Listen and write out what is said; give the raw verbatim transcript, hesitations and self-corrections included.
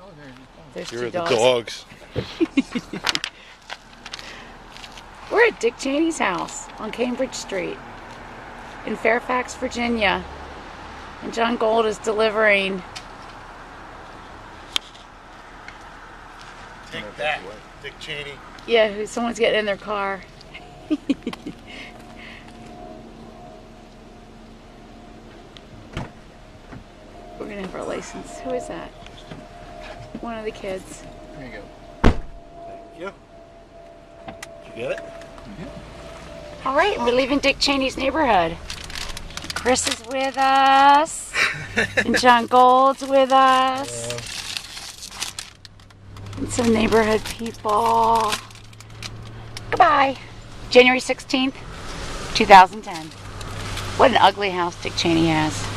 There's Here two are the dogs. dogs. We're at Dick Cheney's house on Cambridge Street in Fairfax, Virginia. And Jon Gold is delivering. Take that, Dick Cheney. Yeah, who someone's getting in their car. We're gonna have our license. Who is that? One of the kids. There you go. Thank you. Did you get it? Mm-hmm. All right, we're leaving Dick Cheney's neighborhood. Chris is with us, and Jon Gold's with us, yeah. And some neighborhood people. Goodbye. January sixteenth, two thousand ten. What an ugly house Dick Cheney has.